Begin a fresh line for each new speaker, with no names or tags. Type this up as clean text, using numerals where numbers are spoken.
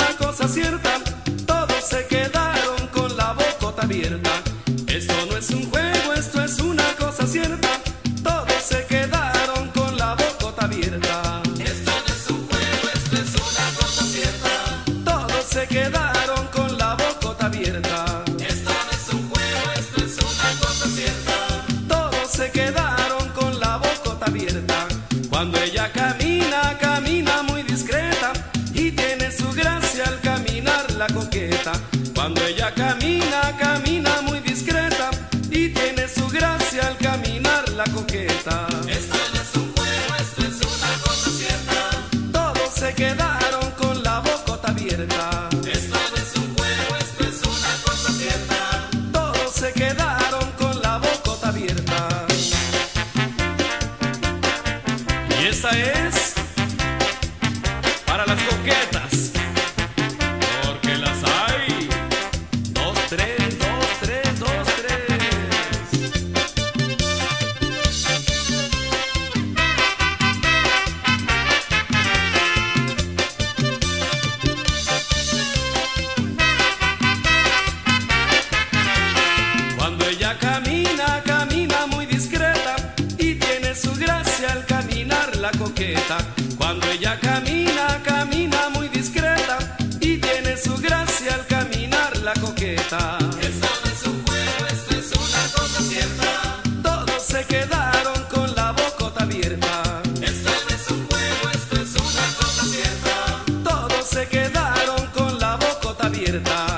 una cosa cierta, todos se quedaron con la bocota abierta. Esto no es un juego, esto es una cosa cierta, todos se quedaron con la bocota abierta.
Esto no es un juego, esto es una cosa cierta.
Todos se quedaron con la bocota abierta.
Esto no es un juego, esto es una cosa cierta.
Todos se quedaron con la bocota abierta. Cuando ella camina, camina muy discreta y tiene su gracia al caminar la coqueta. Cuando ella camina, camina muy discreta y tiene su gracia al caminar la coqueta.
Esto no es un juego, esto es una cosa cierta.
Todos se quedaron con la bocota abierta.
Esto no es un juego, esto es una cosa cierta.
Todos se quedaron con la bocota abierta. Y esta es para las coquetas, porque las hay. 2, 3, 2, 3, 2, 3. Cuando ella camina, camina muy discreta y tiene su gracia al caminar la coqueta. Cuando ella camina, camina muy discreta y tiene su gracia al caminar la coqueta.
Esto no es un juego, esto es una cosa cierta.
Todos se quedaron con la bocota abierta.
Esto no es un juego, esto es una cosa cierta.
Todos se quedaron con la bocota abierta.